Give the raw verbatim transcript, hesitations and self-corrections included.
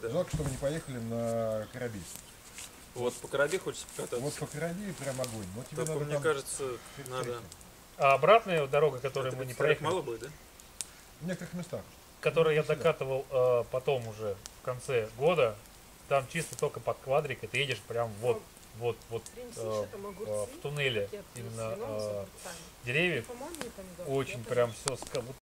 да. Жалко, что мы не поехали на Кораби. Вот по Кораби хочется покататься. Вот по Кораби прям огонь. Вот тебе Только, надо мне там кажется, перед надо... этим. А обратная дорога, которую Это мы не во-вторых, проехали, мало будет, да? В некоторых местах. которую я Сюда. докатывал э, потом уже в конце года, там чисто только под квадрик, и ты едешь прям вот, вот, вот э, э, в туннеле именно э, деревьев. Очень прям все